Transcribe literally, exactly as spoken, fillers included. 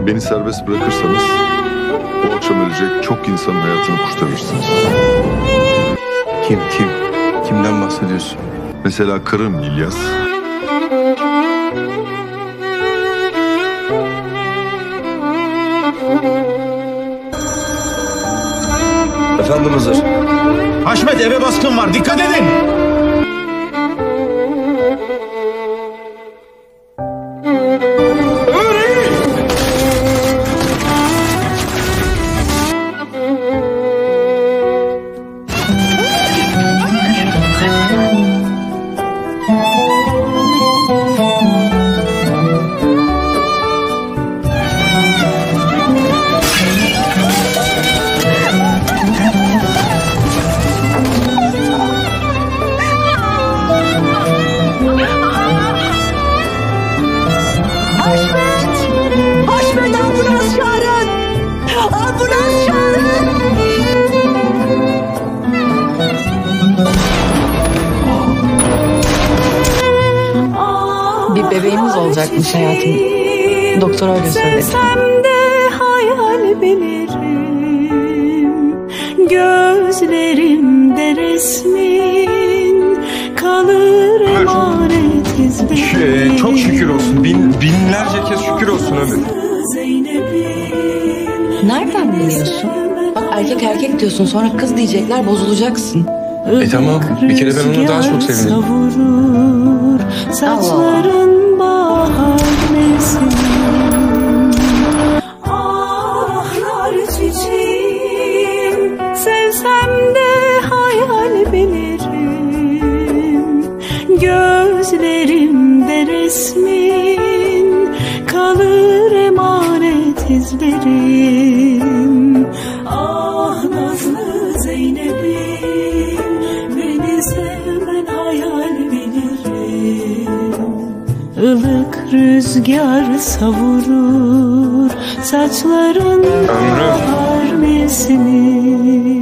beni serbest bırakırsanız bu akşam ölecek çok insanın hayatını kurtarırsınız. Kim kim? Kimden bahsediyorsun? Mesela karım İlyas. Efendim Hızır. Haşmet, eve baskın var, dikkat edin. Haşmet, ambulans çağırın! Ambulans çağırın! Bir bebeğimiz olacakmış hayatım. Doktor öyle söyledi. Sevsem de hayal bilirim, gözlerimde resmin kalır emanet izlerim. Çok şükür olsun. Bin, binlerce kez şükür olsun Ömür. Nereden biliyorsun? Bak erkek erkek diyorsun, sonra kız diyecekler, bozulacaksın. E tamam, bir kere ben onu daha çok sevindim. Savurur, saçların bahar mevsim. Ahlar çiçeğim, sevsem de hayal bilirim, gözlerimde resmin kalır emanet izlerim. Ah nazlı Zeynep'im, beni sevmen hayal bilirim. Ilık rüzgar savurur, saçların bahar mevsimi.